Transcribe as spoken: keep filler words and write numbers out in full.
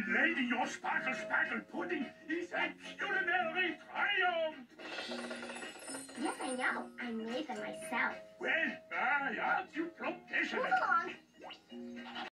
Lady, your sparkle sparkle pudding is a culinary triumph. Yes, I know. I made them myself. Well, my, aren't you professional? Move along.